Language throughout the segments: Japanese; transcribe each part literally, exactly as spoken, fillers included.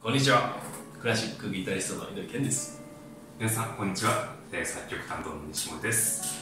こんにちは。クラシックギタリストの井上健です。 皆さんこんにちは。えー、作曲担当の西森です。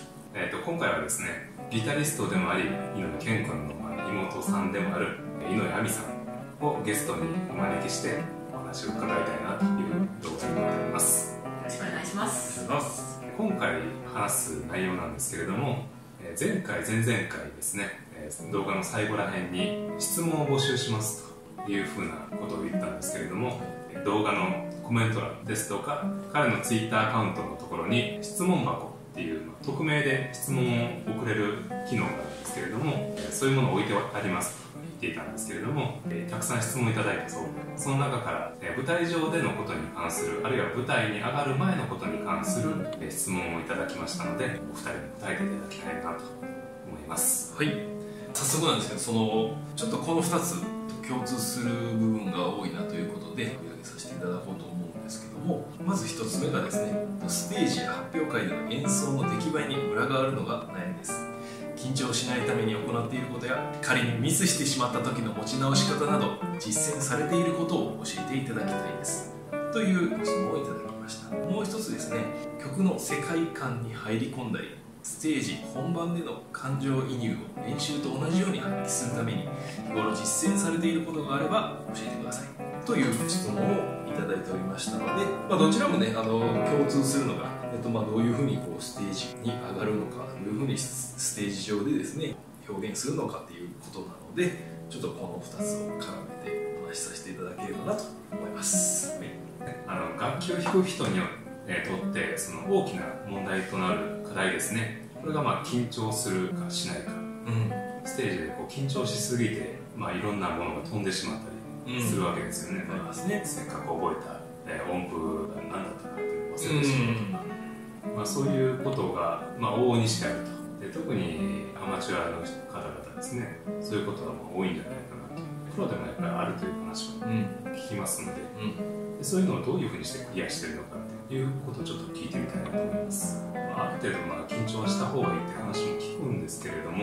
えーと今回はですね、ギタリストでもあり井上健君の妹さんでもある井上亜美さんをゲストにお招きしてお話を伺いたいなという動画になっております。 よろしくお願いします。 お願いします。 今回話す内容なんですけれども、えー前回前々回ですね、えー動画の最後らへんに質問を募集しますというふうなことを言ったんですけれども、動画のコメント欄ですとか彼のツイッターアカウントのところに質問箱っていう匿名で質問を送れる機能があるんですけれども、そういうものを置いてありますと言っていたんですけれども、たくさん質問いただいたそうで、その中から舞台上でのことに関する、あるいは舞台に上がる前のことに関する質問をいただきましたので、お二人に答えていただきたいなと思います。 はい。早速なんですけど、そのちょっとこのふたつ共通する部分が多いなということで取り上げさせていただこうと思うんですけども、まずひとつめがですね、ステージや発表会での演奏の出来栄えにムラがあるのが悩みです。緊張しないために行っていることや、仮にミスしてしまった時の持ち直し方など実践されていることを教えていただきたいですというご質問をいただきました。もう一つですね、曲の世界観に入り込んだりステージ本番での感情移入を練習と同じように発揮するために日頃実践されていることがあれば教えてくださいという質問をいただいておりましたので、まあ、どちらもねあの共通するのが、えっとまあ、どういうふうにこうステージに上がるのか、どういうふうにステージ上でですね表現するのかっていうことなので、ちょっとこのふたつを絡めてお話しさせていただければなと思います。はい、 あの楽器を弾く人にとってその大きな問題となる課題ですね。これがまあ緊張するかしないか、うん、ステージでこう緊張しすぎて、まあ、いろんなものが飛んでしまったりするわけですよね。うん、せっかく覚えた、えー、音符が何だったかっていうのを忘れてしまうとか、うん、まあ、そういうことが、まあ、往々にしてあると。で特にアマチュアの方々ですね、そういうことがまあ多いんじゃないかなと。プロでもやっぱりあるという話を聞きますので、うん、でそういうのをどういうふうにしてクリアしてるのかっていうことをちょっと聞いてみたいなと思います。ある程度まあ緊張した方がいいって話も聞くんですけれども、うん、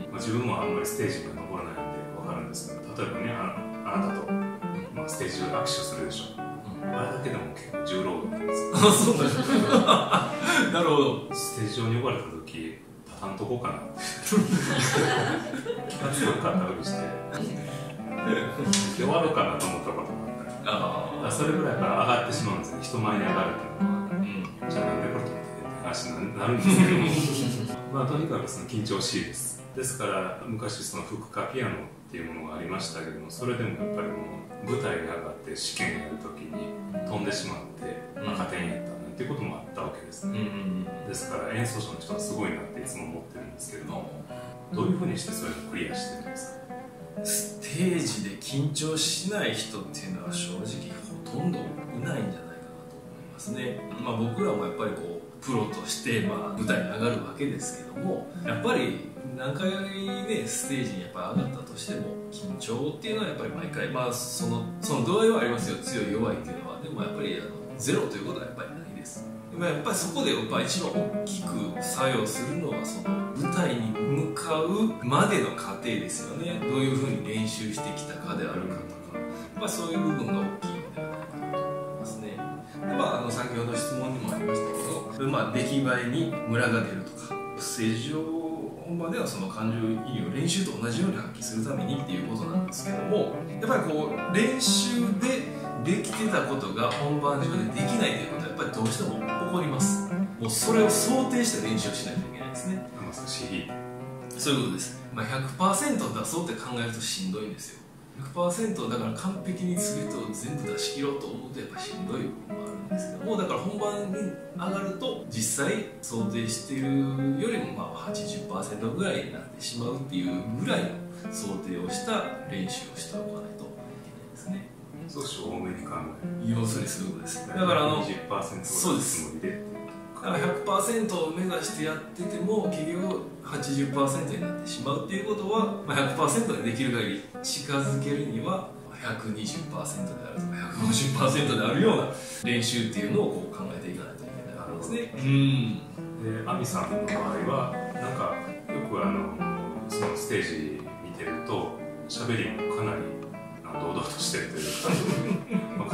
まあ、自分もあんまりステージには登らないんで分かるんですけど、例えばね、あ, あなたと、まあ、ステージ上で握手するでしょう、うん、あれだけでも結構重労働なんですよ。 あ、そうなんですか。なるほど。 ステージ上に呼ばれた時立たんとこうかなって気が強かったふりして終わろうかなと思ったこともあったり、あそれぐらいから上がってしまうんですね、人前に上がるっていうのは。うん、じゃあなんでこれと話になるんですけどまあとにかくその緊張しいです。ですから昔その副科ピアノっていうものがありましたけども、それでもやっぱりもう舞台に上がって試験やるときに飛んでしまって赤点やったなんていうこともあったわけですね。ですから演奏者の人はすごいなっていつも思ってるんですけれども、どういうふうにしてそういうのをクリアしてるんですか？ ステージで緊張しない人っていうのは正直ほとんどいないんじゃないかなと思いますね。まあ、僕らもやっぱりこうプロとして、まあ、舞台に上がるわけですけども、やっぱり何回ねステージにやっぱ上がったとしても緊張っていうのはやっぱり毎回、まあ、そのその度合いはありますよ、強い弱いっていうのは。でもやっぱりあのゼロということはやっぱりないです。でもやっぱりそこでやっぱ一番大きく作用するのはその舞台に向かうまでの過程ですよね。どういうふうに練習してきたかであるかとか、まあ、そういう部分が大きいのではないかなと思いますね。で、まあ、あの先ほど質問にもありましたけど、まあ、出来栄えにムラが出るとか、ステージ上本番ではその感情移入を練習と同じように発揮するためにっていうことなんですけども、やっぱりこう練習でできてたことが本番上でできないということはやっぱりどうしても起こります。もうそれを想定して練習しないといけないですね。そういうことです。まあ、ひゃくパーセント 出そうって考えるとしんどいんですよ。ひゃくパーセント だから完璧に全てを全部出し切ろうと思うとやっぱしんどい部分もあるんですけども、だから本番に上がると実際想定しているよりもまあ はちじゅっパーセント ぐらいになってしまうっていうぐらいの想定をした練習をしておかないといけないですね。 少し多めに考える。 要するにそういうことです。だからあのにじゅっパーセントそうです。だから ひゃくパーセント を目指してやってても結局 はちじゅっパーセント になってしまうっていうことは、まあ、ひゃくパーセント でできる限り近づけるには ひゃくにじゅっパーセント であるとか ひゃくごじゅっパーセント であるような練習っていうのをこう考えていかないといけないわけですね。うん。 で、亜美さんの場合はなんかよくあのそのステージ見てると喋りもかなり堂々としてるというか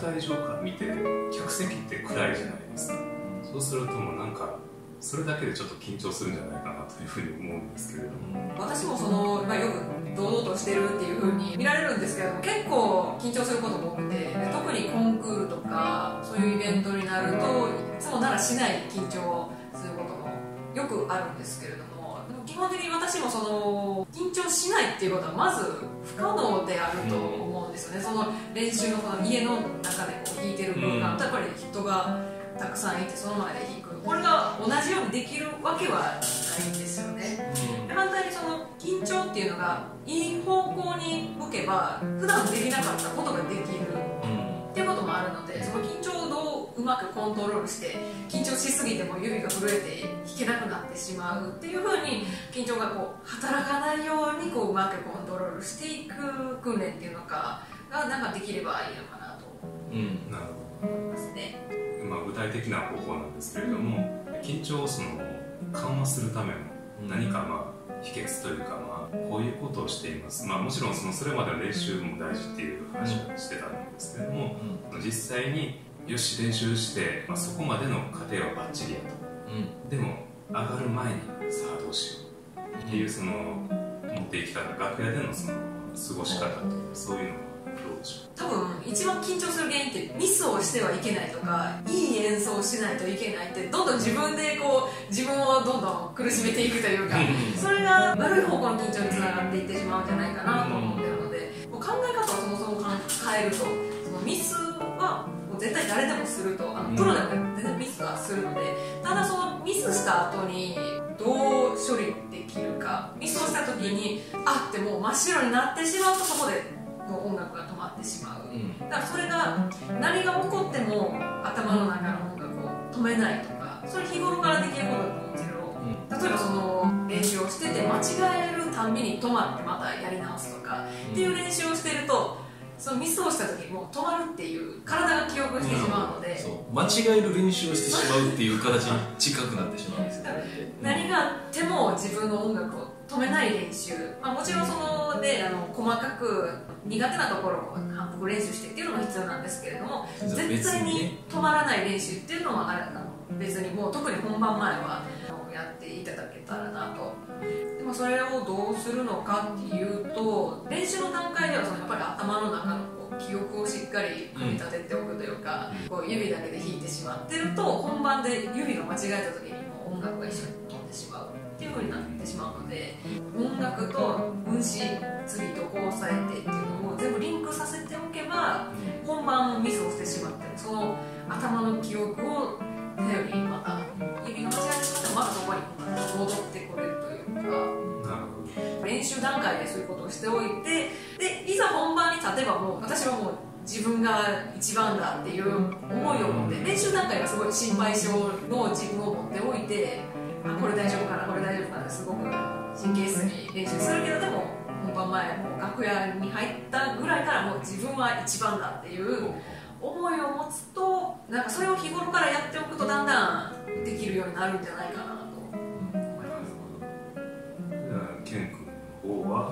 台上から見て客席って暗いじゃないですか。そうするともうなんかそれだけでちょっと緊張するんじゃないかなというふうに思うんですけれども、 私もその、まあ、よく堂々としてるっていうふうに見られるんですけども、結構緊張することも多くて、特にコンクールとかそういうイベントになるといつもならしない緊張することもよくあるんですけれども、でも基本的に私もその緊張しないっていうことはまず不可能であると思うんですよね。その練習のこの家の中でこう弾いてる空間とやっぱり人がたくさんいてその前で弾く、これが同じようにできるわけはないんですよね。で反対にその緊張っていうのがいい方向に向けば普段できなかったことができるっていうこともあるので、その緊張をどううまくコントロールして、緊張しすぎても指が震えて弾けなくなってしまうっていうふうに緊張がこう働かないようにこううまくコントロールしていく訓練っていうのかがなんかできればいいのかなと思いますね。 まあ、具体的な方法なんですけれども、緊張をその緩和するための何かまあ秘訣というか、まあ、こういうことをしています、まあ、もちろんそのそれまでの練習も大事っていう話をしてたんですけれども、うん、実際によし練習して、まあ、そこまでの過程はバッチリやと、うん、でも上がる前にさあどうしようっていうその持っていき方、楽屋でのその過ごし方というそういうのは多分一番緊張する原因ってミスをしてはいけないとか、いい演奏をしないといけないってどんどん自分でこう自分をどんどん苦しめていくというか、それが悪い方向の緊張につながっていってしまうんじゃないかなと思ってるので、もう考え方をそもそも変えると、そのミスはもう絶対誰でもすると、あのプロでも全然ミスはするので、ただそのミスした後にどう処理できるか、ミスをした時にあってもう真っ白になってしまうとそこでもう音楽が止まってしまう、うん、だからそれが何が起こっても頭の中の音楽を止めないとか、それ日頃からできることだと思うんですけど、うん、例えばその練習をしてて間違えるたんびに止まってまたやり直すとか、うん、っていう練習をしてると、そのミスをした時にもう止まるっていう体が記憶してしまうので、うん、 そう間違える練習をしてしまうっていう形に近くなってしまうんですよね。 何があっても自分の音楽を止めない練習、まあ、もちろんその、ね、あの細かく苦手なところを反復練習してっていうのも必要なんですけれども、絶対に止まらない練習っていうのはあれあの別にもう特に本番前はやっていただけたらなと。でもそれをどうするのかっていうと、練習の段階ではそのやっぱり頭の中のこう記憶をしっかり組み立てておくというか、うん、こう指だけで弾いてしまってると本番で指が間違えた時にもう音楽が一緒に飛んでしまうっていう風になってしまうので、音楽と運指次どこを押さえてっていうのを全部リンクさせておけば、本番ミスをしてしまってもその頭の記憶を頼りにまた指が間違えてしまってもまたそこに戻ってこれるというか、練習段階でそういうことをしておいて、でいざ本番に立てばもう私はもう自分が一番だっていう思いを持って、練習段階がすごい心配性の自分を持っておいて、あこれ大丈夫かなこれ大丈夫かなってすごく神経質に練習するけど、でも本番前もう楽屋に入ったぐらいからもう自分は一番だっていう思いを持つと、なんかそれを日頃からやっておくとだんだんできるようになるんじゃないかなと思います。 ケン君の方は、 うん、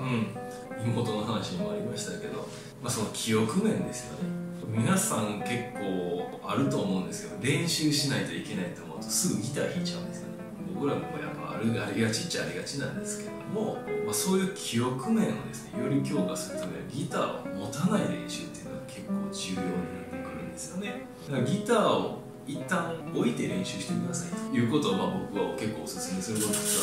妹の話にもありましたけど、まあ、その記憶面ですよね。皆さん結構あると思うんですけど、練習しないといけないと思うとすぐギター弾いちゃうんですよね。僕らもやっぱあるありがちっちゃありがちなんですけども、まあ、そういう記憶面をですねより強化するためにはギターを持たない練習っていうのが結構重要になってくるんですよね。だからギターを一旦置いて練習してくださいということをまあ僕は結構おすすめすることがあります。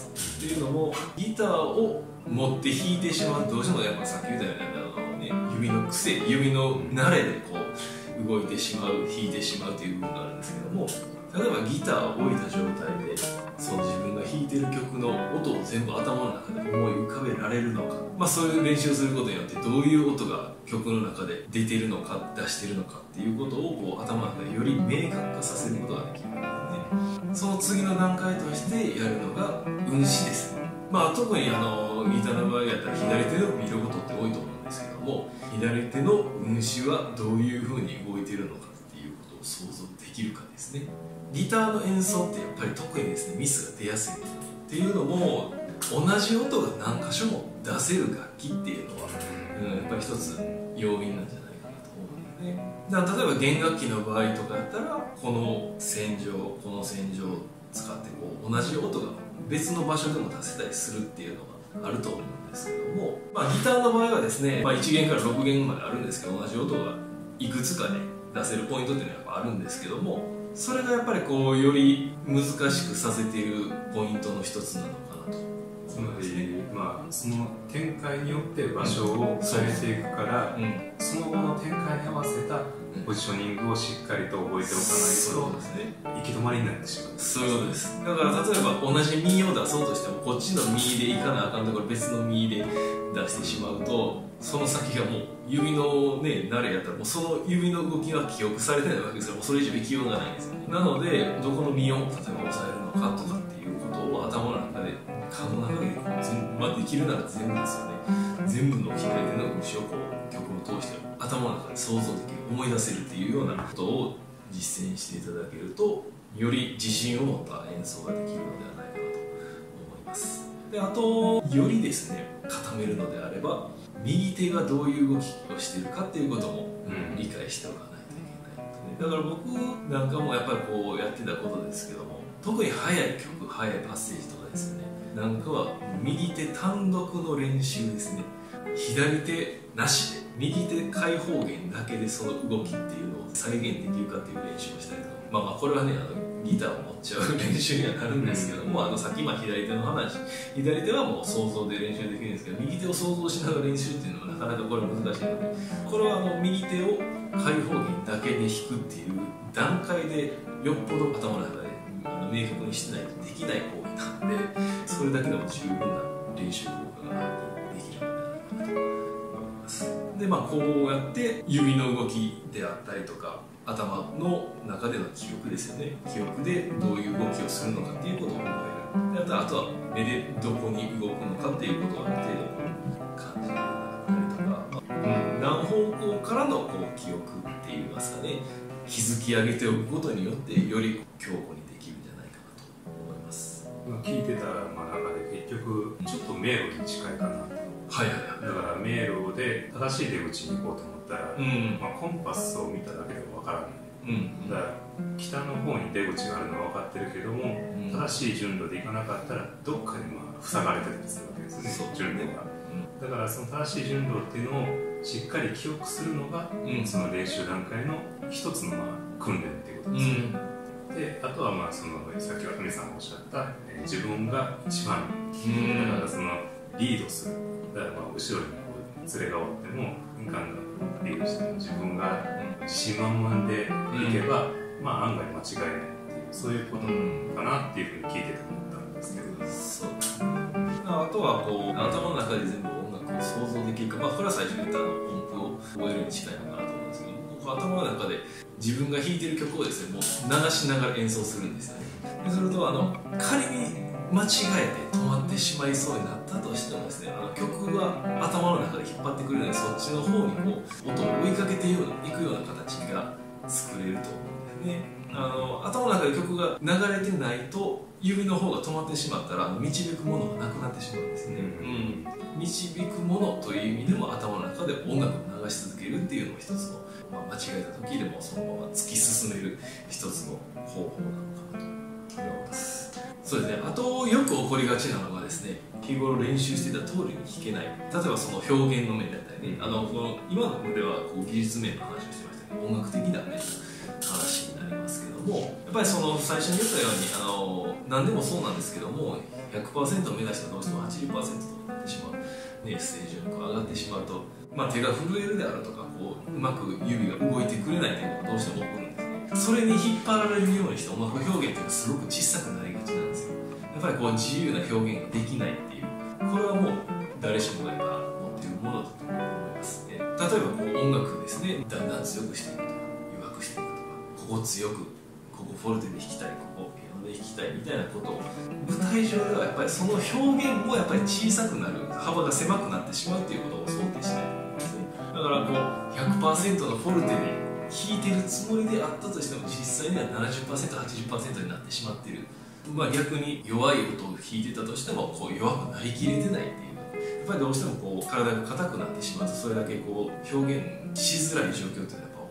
っていうのも、ギターを持って弾いてしまうとどうしてもやっぱさっき言ったようにあの、ね、指の癖、指の慣れでこう動いてしまう、弾いてしまうという部分があるんですけども、例えばギターを置いた状態でその自分が弾いてる曲の音を全部頭の中で思い浮かべられるのか、まあ、そういう練習をすることによってどういう音が曲の中で出てるのか出してるのかっていうことをこう頭の中でより明確化させることができるので、ね、その次の段階としてやるのが運指ですね。まあ、特にあのギターの場合やったら左手で見ることって多いと思うんですけども、左手の運指はどういうふうに動いているのかっていうことを想像できるかですね。ギターの演奏ってやっぱり特にですねミスが出やすいっていうのも、同じ音が何箇所も出せる楽器っていうのは、うん、やっぱり一つ要因なんじゃないかなと思うのね。だから例えば弦楽器の場合とかやったらこの線上この線上を使ってこう同じ音が別の場所でも出せたりするっていうのがあると思うんですけども、まあ、ギターの場合はですね、まあ、いち弦からろく弦まであるんですけど同じ音がいくつかで出せるポイントっていうのはやっぱあるんですけども、それがやっぱりこうより難しくさせているポイントの一つなのかなと。 つまり、まあ、その展開によって場所を変えていくから、うん、その後の展開に合わせたポジショニングをしっかりと覚えておかないと、 そうですね、 行き止まりになってしまう。 そういうことです。だから例えば同じ右を出そうとしてもこっちの右で行かなあかんところ別の右で出してしまうと、その先がもう指のね慣れやったらもうその指の動きが記憶されてないわけですよ。もうそれ以上行きようがないんですよね。なのでどこの右を例えば押さえるのかとかっていうことを頭の中で可能な限り全、まあ、できるなら全部ですよね。全部の左手の後ろをこう曲を通して頭の中で想像できる、思い出せるっていうようなことを実践していただけるとより自信を持った演奏ができるのではないかなと思います。であとよりですね固めるのであれば右手がどういう動きをしているかっていうことも理解しておかないといけない、だから僕なんかもやっぱりこうやってたことですけども、特に速い曲速いパッセージとかですよね、なんかは右手単独の練習ですね。左手なしで右手開放弦だけでその動きっていうのを再現できるかっていう練習をしたりとか、まあまあこれはねあのギターを持っちゃう練習にはなるんですけども、うん、あのさっき今左手の話、左手はもう想像で練習できるんですけど右手を想像しながら練習っていうのはなかなかこれ難しいので、これはあの右手を開放弦だけで弾くっていう段階でよっぽど頭の中であの明確にしてないとできない行為なんで、それだけでも十分な練習効果ができるのではないかなと思います。でまあこうやって指の動きであったりとか頭の中での記憶ですよね、記憶でどういう動きをするのかっていうことを覚える。であとは目でどこに動くのかっていうことをある程度感じられたりとか、うん、何方向からのこう記憶っていいますかね、築き上げておくことによってより強固にできるんじゃないかなと思います。 聞いてた中で結局ちょっと迷路に近いかなと。 はいはいはい、 だから迷路で正しい出口に行こうと思ったら、うんまあ、コンパスを見ただけでは分からない、うん、だから北の方に出口があるのは分かってるけども、うん、正しい順路で行かなかったらどっかにまあ塞がれてたりするわけですね、順路が、うん、だからその正しい順路っていうのをしっかり記憶するのが、うん、その練習段階の一つのまあ訓練っていうことですね、うん、であとはまあそのさっき渡辺さんがおっしゃった、えー、自分が一番、うん、だからそのリードする、だからまあ後ろにこう連れがおってもガンガンリードしても自分が自信満々でいけば、うん、まあ案外間違いないっていうそういうことかなっていうふうに聞いてて思ったんですけど、 そうあとはこう頭の中で全部音楽を想像できるか、まあ、これは最初に言った音符を覚えるに近いのかなと思うんですけど、僕頭の中で自分が弾いてる曲をですねもう流しながら演奏するんですよね。でするとあの仮に間違えて止まってしまいそうになったとしてもですね、あの曲が頭の中で引っ張ってくれるのでそっちの方にこう音を追いかけていくような形が作れると思うんですね。あの頭の中で曲が流れてないと指の方が止まってしまったら導くものがなくなってしまうんですね、うん、導くものという意味でも頭の中で音楽を流し続けるっていうのも一つの、まあ、間違えた時でもそのまま突き進める一つの方法なのかなと思います。そうですね、あとよく起こりがちなのがですね、日頃練習してた通りに弾けない、例えばその表現の面だったりね、あのこの今のではこう技術面の話をしてましたけど音楽的な面の話になりますけども、やっぱりその最初に言ったようにあの何でもそうなんですけども ひゃくパーセント を目指したらどうしても はちじゅっパーセント となってしまう、ね、ステージ上にこう上がってしまうと、まあ、手が震えるであるとかこううまく指が動いてくれないというのがどうしても起こるんですね。それに引っ張られるようにして音楽表現っていうのはすごく小さくなりがちなんですよ。やっぱりこう自由な表現ができないっていう、これはもう誰しもが今持っているものだと思いますね。例えばこう音楽ですね、だんだん強くしていくとか弱くしていくとか、ここ強くここフォルテで弾きたい、ここピアノで弾きたいみたいなことを舞台上ではやっぱりその表現もやっぱり小さくなる、幅が狭くなってしまうっていうことを想定しないと思うんですね。だからこう ひゃくパーセント のフォルテで弾いてるつもりであったとしても実際には ななじゅっパーセント、はちじゅっパーセント になってしまっている、まあ、逆に弱い音を弾いてたとしてもこう弱くなりきれてないっていう、やっぱりどうしてもこう体が硬くなってしまうとそれだけこう表現しづらい状況っていうのはやっぱ起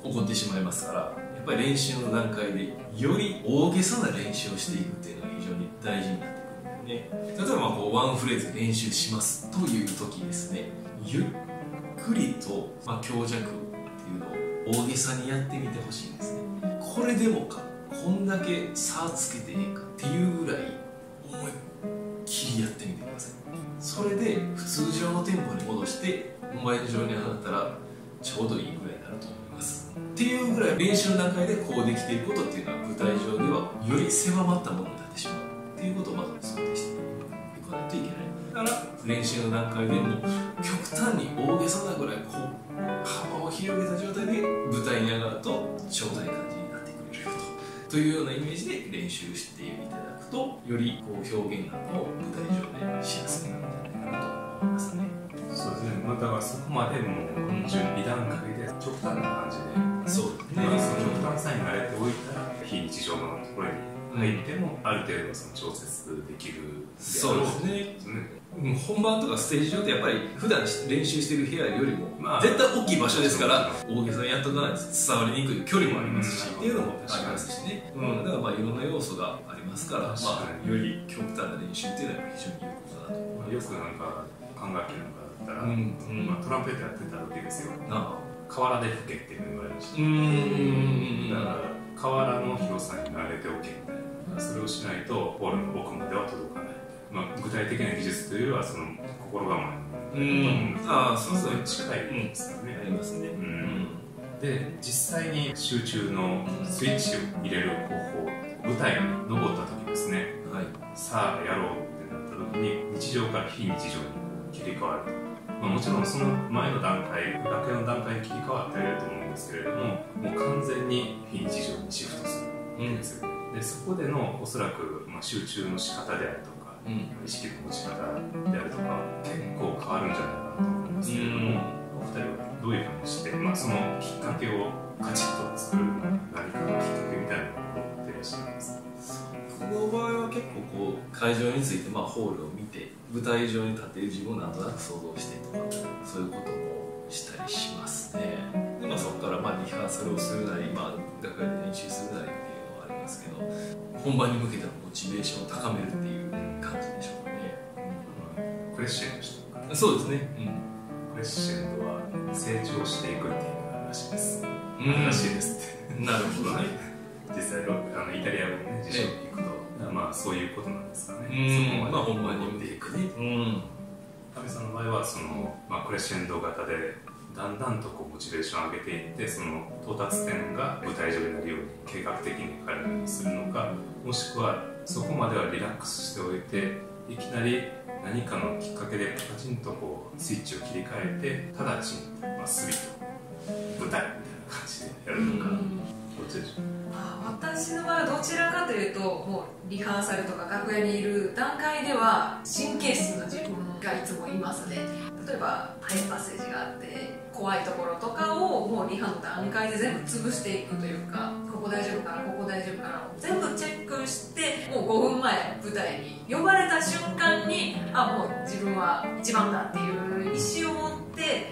起こってしまいますから、やっぱり練習の段階でより大げさな練習をしていくっていうのが非常に大事になってくるんでね。例えばまあこうワンフレーズ練習しますという時ですね、ゆっくりと、まあ、強弱っていうのを大げさにやってみてほしいんですね。これでもか、こんだけ差つけていいかっていうぐらい思いっきりやってみてください。それで普通常のテンポに戻して本番上に上がったらちょうどいいぐらいになると思いますっていうぐらい、練習の段階でこうできていることっていうのは舞台上ではより狭まったものになってしまうっていうことをまず想定していかないといけない。だから練習の段階でも極端に大げさなぐらいこう幅を広げた状態で舞台に上がるとちょうどいい感じになってくれるよとというようなイメージで練習していただくと、よりこう表現なんかを舞台上でしやすくなるんじゃないかなと思いますね。 そうですね、まあ、だからそこまでもう準備段階で極端な感じで、 そうですね、 まあ、その極端さに慣れておいたら非日常のところに入ってもある程度その調節できるでそうですね。本番とかステージ上ってやっぱり普段練習してる部屋よりも絶対大きい場所ですから、大げさにやっとかないと伝わりにくい距離もありますし、っていうのもありますしね、うん、だからまあいろんな要素がありますから、まあ、より極端な練習っていうのは非常に有効かなと思います。 よくなんか管楽器なんかだったら、 うんうん、 まあ、トランペットやってた時ですよ、 ああ河原で吹けっていうふうに言われました。 うーん、 だから河原の広さに慣れておけみたいな、それをしないとホールの奥までは届かない。まあ、具体的な技術というよりはその心構えうん、ああ、そうそう、 近いですからね、 ありますね、うん、 で実際に集中のスイッチを入れる方法、舞台に登った時ですね、はい、さあやろうってなった時に日常から非日常に切り替わると、まあ、もちろんその前の段階、楽屋の段階に切り替わってやると思うんですけれども、もう完全に非日常にシフトするんですよ、うん、でそこでのおそらく、まあ、集中の仕方であるとか、うん、意識の持ち方であるとか結構変わるんじゃないかなと思うんですけれども、うん、お二人はどういうふうにして、まあ、そのきっかけをカチッと作る何かのきっかけみたいなのを持っていらっしゃいますか？ 僕の場合は結構こう会場についてまあホールを見て舞台上に立っている自分をなんとなく想像してとかそういうこともしたりしますね。で、まあ、そこからまあリハーサルをするなり、まあ、楽屋で練習するなりっていうのはありますけど、本番に向けてのモチベーションを高めるっていう感じでしょうかね、 うん、クレッシェンドしたのか。 そうですね、うん、 クレッシェンドは成長していくっていうのがあるらしいです、 うん、 らしいですってなるほどね実際あのイタリア語のね辞書に行くと、まあそういうことなんですかね。 うん、そこまで本番に向けていくね。 阿部さんの場合はその、まあ、クレッシェンド型でだんだんとこうモチベーションを上げていって、その到達点が舞台上になるように計画的に彼らにするのか、もしくはそこまではリラックスしておいていきなり何かのきっかけでパチンとこうスイッチを切り替えて直ちにまっすぐと舞台みたいな感じでやるのか、どっちでしょう？ 私の場合はどちらかというと、もうリハーサルとか楽屋にいる段階では神経質な自分がいつもいますね。例えばハイパッセージがあって怖いところとかをもうリハの段階で全部潰していくというか、ここ大丈夫かな、ここ大丈夫かなを全部チェックして、もうごふんまえ舞台に呼ばれた瞬間に、あ、もう自分は一番だっていう意思を持って、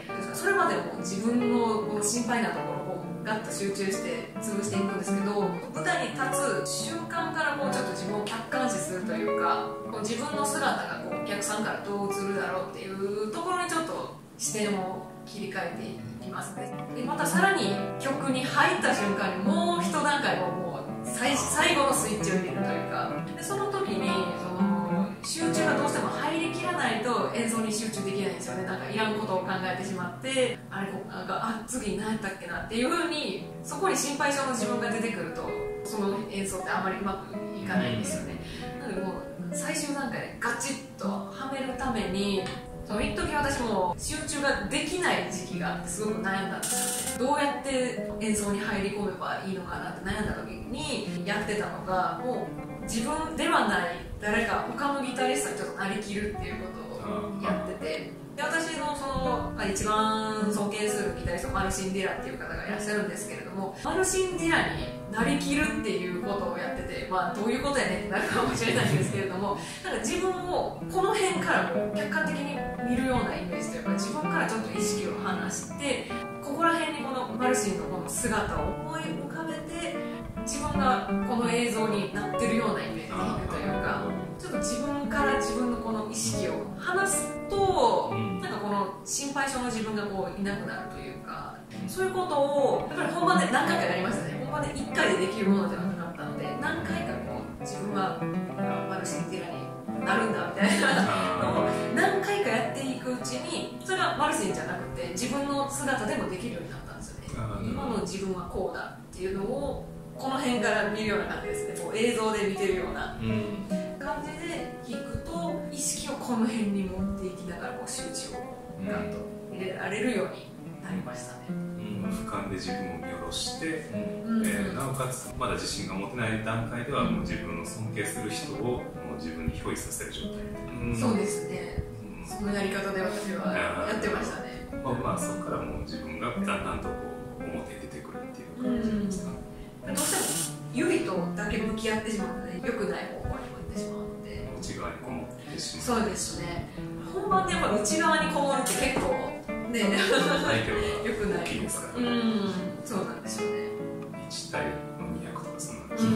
それまでも自分のこの心配なところをガッと集中して潰していくんですけど、舞台に立つ瞬間からもうちょっと自分を客観視するというか、こう自分の姿がこうお客さんからどう映るだろうっていうところにちょっと視点を切り替えていきますね。でまたさらに曲に入った瞬間にもう一段階ももう 最, 最後のスイッチを入れるというか、でその時にその集中がどうしても入りきらないと演奏に集中できないんですよね。なんかいらんことを考えてしまって、あれなんかあ次何やったっけなっていう風に、そこに心配性の自分が出てくるとその演奏ってあまりうまくいかないんですよね。なのでもう最終段階でガチッとはめるために、その一時私も集中ができない時期があってすごく悩んだんですよね。どうやって演奏に入り込めばいいのかなって悩んだ時にやってたのが、もう自分ではない誰か他のギタリストにちょっとなりきるっていうことをやってて、で私のその一番尊敬するギタリストマルシン・ディラっていう方がいらっしゃるんですけれども、マルシン・ディラになりきるっていうことをやってて、まあどういうことやねんってなるかもしれないんですけれども、なんか自分をこの辺からも客観的に見るようなイメージというか、自分からちょっと意識を離して、ここら辺にこのマルシシンのこの姿を思い浮かべて自分がこの映像になってるようなイメージというか、ちょっと自分から自分のこの意識を離すと、うん、なんかこの心配性の自分がこういなくなるというか、そういうことをやっぱり本番で何回かやりましたね。本番でいっかいでできるものではなかったので、何回かこう自分はマルシンティラになるんだみたいなのを何回かやっていくうちに、それはマルシンじゃなくて自分の姿でもできるようになったんですよね。今の自分はこうだっていうのをこの辺から見るような感じですね。こう映像で見てるような感じで弾くと、意識をこの辺に持っていきながらこう集中をガンと入れられるようになりましたね。 うん、俯瞰で自分を見下ろして、うんえー、なおかつまだ自信が持てない段階ではもう自分の尊敬する人をもう自分に憑依させる状態、 うん、そうですね、うん、そのやり方で私はやってましたね。 まあ、まあそこからもう自分がだんだんとこう表に出てくるっていう感じですか。 どうしても指とだけ向き合ってしまうので良くない方向に向いてしまうので、 内側にこもってしまう。 そうですね。本番でやっぱ内側にこもるって結構ね良くない大きいですからね。うんそうなんですよね。 いち対にひゃくとかそんな、 うん、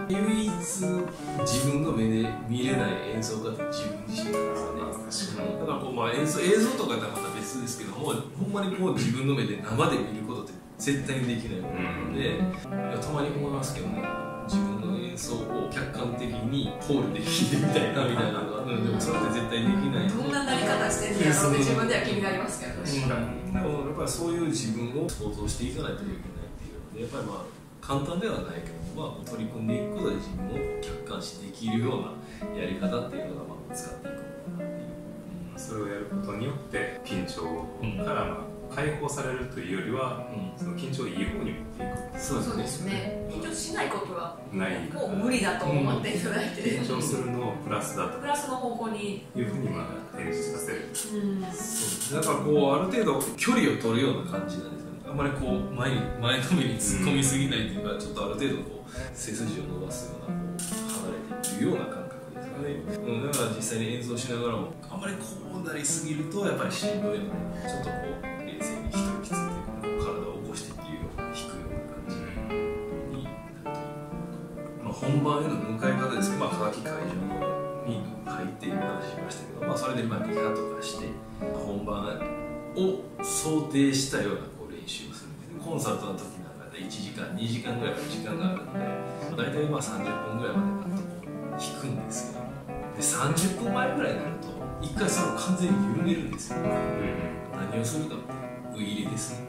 唯一自分の目で見れない映像が自分自身なんですよね。だからこう、まあ、映像映像とかとはまた別ですけども、ほんまにこう自分の目で生で見ることって絶対にできないものなので、うん、たまに思いますけどね、自分の演奏を客観的にホールで聴いてみたいなみたいなのが、うん、でもそれって絶対できない。 どんななり方してんねやろうって自分では気になりますけどね。 うん、でもやっぱりそういう自分を想像していかないといけないっていうので、やっぱりまあ簡単ではないけど、まあ、取り組んでいくことで自分を客観視できるようなやり方っていうのがまあ見つかっていくのかなっていう、 うん、それをやることによって緊張からまあ解放されるというよりは、うん、その緊張をいい方に持っていく。 そうですね。緊張しないことはないもう無理だと思っていただいて、 うん、緊張するのをプラスだとプラスの方向にいうふうにまあ転じさせる、 うん、そうだからこうある程度距離を取るような感じなんですよね。あんまりこう前に前のめりに突っ込みすぎないというか、うん、ちょっとある程度こう背筋を伸ばすようなこう離れていくような感覚ですかね。うん、だから実際に演奏しながらもあんまりこうなりすぎるとやっぱりしんどいので、ちょっとこう冷静に一息ついて体を起こしてっていうような弾くような感じになっている。まあ、本番への向かい方ですけど、まあ、歌劇会場に入っている話しましたけど、まあ、それでまあリハとかして本番を想定したようなこう練習をするんですね。コンサートの時なんかでいちじかんにじかんぐらいの時間があるので、大体まあさんじゅっぷんぐらいまでなんとこう弾くんですけど、でさんじゅっぷんまえぐらいになると一回それを完全に緩めるんですよ、うん、何をするかってウイイレです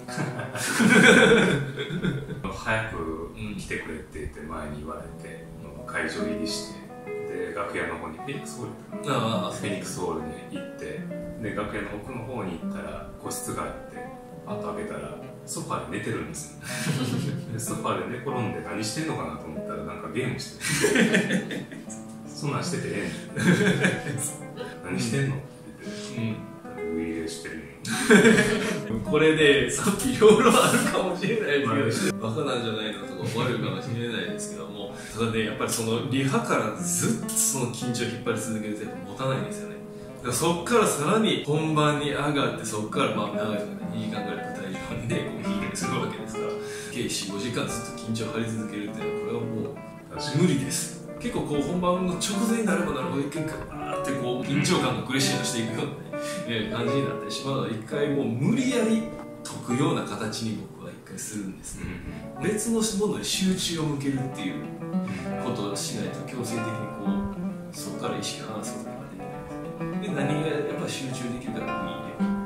早く来てくれって言って前に言われて会場入りして、で楽屋の方にフェニックスホールあフェニックスホールに行って、で楽屋の奥の方に行ったら個室があって、パッと開けたらソファーで寝てるんですよでソファーで寝転んで何してんのかなと思ったらなんかゲームしてるそんなんしててええねん何してんのって言って、うん、ウイイレしてるこれで賛否両論あるかもしれないですけど、バカなんじゃないのとか思われるかもしれないですけども、ただね、やっぱりそのリハからずっとその緊張を引っ張り続けるとやっぱ持たないんですよね。だからそっからさらに本番に上がって、そっからまあ長いとかにじかんぐらい舞台上にねこう弾いたりするわけですから、計よん、ごじかんずっと緊張を張り続けるっていうのはこれはもう無理です。結構こう本番の直前になればなるほど一回ガーってこう緊張感がクレッシェンドしていくような、ね、感じになってしまうので、一回もう無理やり解くような形に僕は一回するんですね、うん、別のものに集中を向けるっていうことをしないと強制的にこうそこから意識を離すことができないですね。で、何がやっぱ集中できるからいい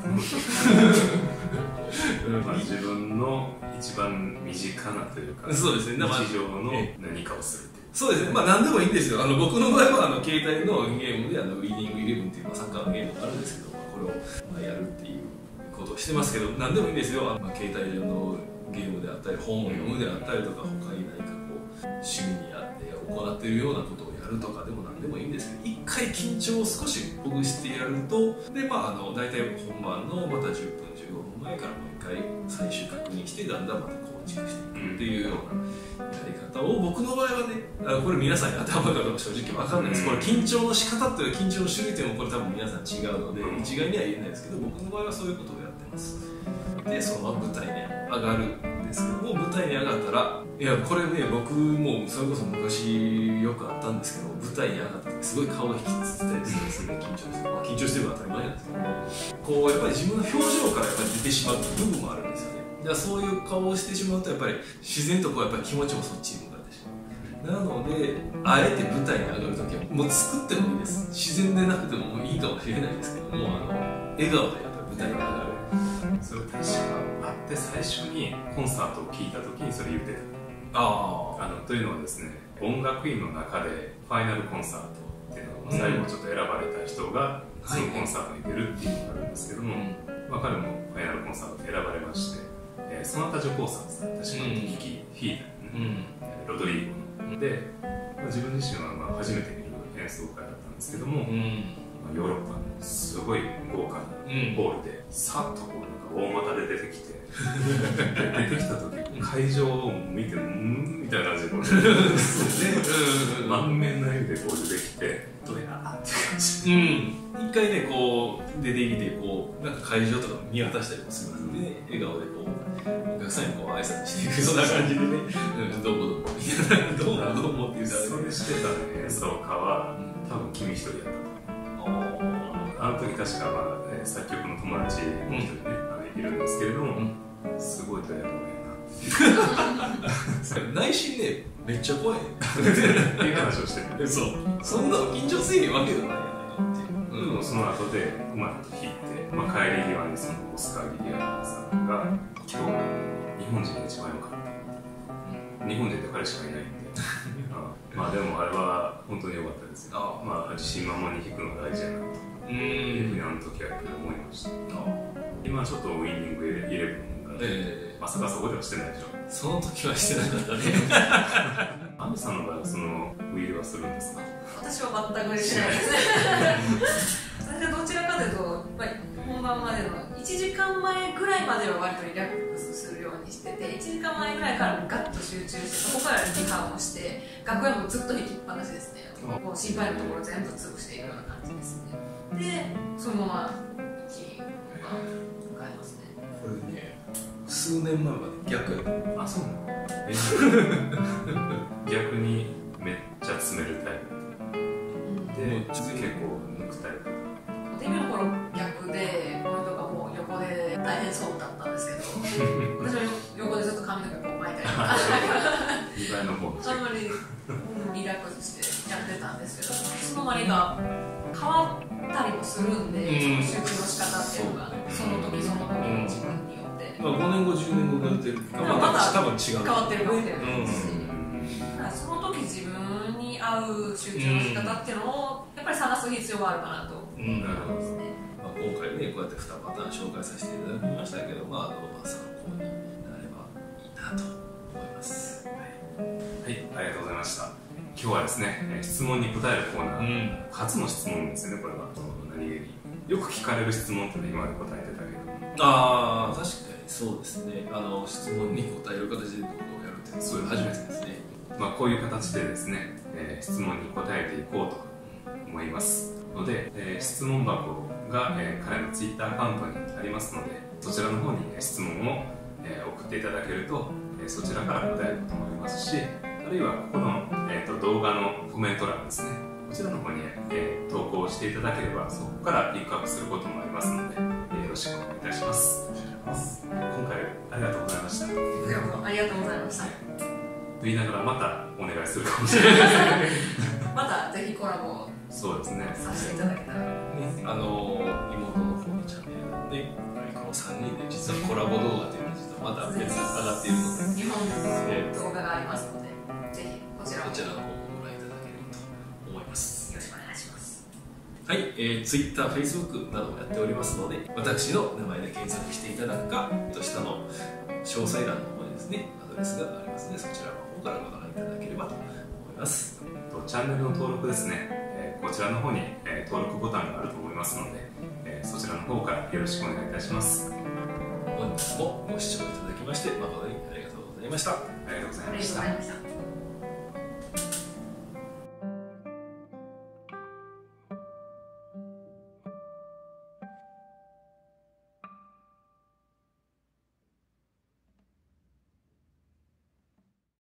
ねまあ自分の一番身近なというか、 そうですね、 日常の何かをするっていう、 そうですね、まあ何でもいいんですよ。あの僕の場合はあの携帯のゲームであのウィニングイレブンっていう、まあ、サッカーのゲームがあるんですけど、まあ、これをまあやるっていうことをしてますけど、何でもいいんですよ。あのまあ携帯上のゲームであったり本を読むであったりとか、他に何かこう趣味にあって行っているようなことをやるとかでも何でもいいんですけど、一回緊張を少しほぐしてやると、でまああの大体本番のまたじゅっぷんじゅうごふんまえからもう一回最終確認して、だんだんまた構築していくっていうようなやり方を、僕の場合はね、あこれ皆さんに当てはまるかどうか正直分かんないです。これ緊張の仕方っていう緊張の種類っていうのもこれ多分皆さん違うので一概には言えないですけど、僕の場合はそういうことをやってます。 ます。でそのまま舞台に上がるんですけども、舞台に上がったら、いやこれね僕もそれこそ昔よくあったんですけど、舞台に上がった時すごい顔が引きつったりするんですよね。緊張して、まあ、緊張してるのは当たり前なんですけど、こうやっぱり自分の表情からやっぱり出てしまう部分もあるんですよね。だからそういう顔をしてしまうとやっぱり自然とこうやっぱり気持ちもそっちに向かってしまう。なのであえて舞台に上がる時はもう作ってもいいです。自然でなくてももういいかもしれないですけども、あの笑顔でやっぱり舞台に上がる。 それ確かあって最初にコンサートを聴いた時にそれ言ってた。 ああのというのはですね、音楽院の中でファイナルコンサートっていうのを最後ちょっと選ばれた人がそのコンサートに出るっていうのがあるんですけども、まあ、彼もファイナルコンサートで選ばれまして、えー、その他女工さんですね、確かにキキ・フィーダ、ね、うん、ロドリーゴので、まあ、自分自身はまあ初めて見る演奏会だったんですけども、うん、まあ、ヨーロッパのすごい豪華なホールでさっとこうなんか大股で出てきて出てきた時会場を見てうんみたいな感じでこう満面の笑みでこう出てきてどうやって感じ、うん、一回ねこう出てきてこうなんか会場とか見渡したりもするんで、ね、笑顔でこうお客さんにこう挨拶していくような感じでね、うん、どうもどうもみたいな、どうもどうもっていうそれしてたね演奏家は多分君一人やったと。あの時確か、まあね、作曲の友達もう一人ね、うん、いるんですけれども、うん、すごいドヤ顔やな内心ねめっちゃ怖いっていう話をしてる。 そうそんな緊張せえへんわけじゃないやないっていう、 うん、その後でうまく弾いて、まあ、帰り際にそのオスカー・ギリアさんが今日日本人が一番良かった、うん、日本人って彼しかいないんでまあでもあれは本当に良かったですよ。あ、まあ、自信満々に弾くのが大事やなというふうにあの時はやっぱり思いました。今ちょっとウィニングイレブンが、えー、まさかそこではしてないでしょ。 その時はしてなかったねアミさんの場合はそのウィールはするんですか？ 私は全くしないです私はどちらかというと、まあ、本番までのいちじかんまえぐらいまでは割とリラックスするようにしてて、いちじかんまえぐらいからガッと集中してそこからリハをして楽屋もずっと弾きっぱなしですね。もう心配なところ全部潰していくような感じですね。でそのまま気が向かいますね。 これね数年前まで逆やった。 あ、そうなの？え逆にめっちゃ詰めるタイプ、うん、で結構抜くタイプ。 デビューの頃逆でこの人がもう横で大変そうだったんですけど私は横でずっと髪の毛こう巻いたりとか意外の方のあんまり、うん、リラックスしてやってたんですけど、いつの間にか変わったりもするんで、うん、その集中の仕方っていうのがその時その時の自分によって、 まあ、ごねんごじゅうねんご変わってる、 また多分違う変わってるかもしれないですし、うん、だからその時自分に合う集中の仕方っていうのをやっぱり探す必要があるかなと思いますね。 まあ、今回ねこうやってにパターン紹介させていただきましたけど、まあ、まあ参考になればいいなと思います。はい、 はい、ありがとうございました。今日はですね、質問に答えるコーナー、うん、初の質問ですよね。これは何気によく聞かれる質問って今まで答えてたけど、 ああ確かにそうですね。あの質問に答える形でどうやるってそういう初めてですね。 まあ、こういう形でですね、えー、質問に答えていこうと思いますので、えー、質問箱が、えー、彼のツイッターアカウントにありますので、そちらの方に、えー、質問を、えー、送っていただけると、えー、そちらから答えることもありますし、あるいはここの、えー、と動画のコメント欄ですね、こちらの方に、えー、投稿していただければそこからピックアップすることもありますので、えー、よろしくお願いいたします。今回ありがとうございました。 ありがとうございました。 と言いながらまたお願いするかもしれないですねまたぜひコラボそうですねさせていただけたら、ね、 あの妹の方のチャンネルでこのさんにんで実はコラボ動画というのが実はまた別に上がっているので、 日本の動画がありますので、ぜひこちらこちらの方もご覧いただければと思います。 よろしくお願いします。 はい、えー、Twitter、Facebook などもやっておりますので、私の名前で検索していただくか、下の詳細欄の方にですね、アドレスがありますので、そちらの方からご覧いただければと思います。 チャンネルの登録ですね、えー、こちらの方に、えー、登録ボタンがあると思いますので、えー、そちらの方からよろしくお願いいたします。 本日もご視聴いただきまして誠にありがとうございました。ありがとうございました。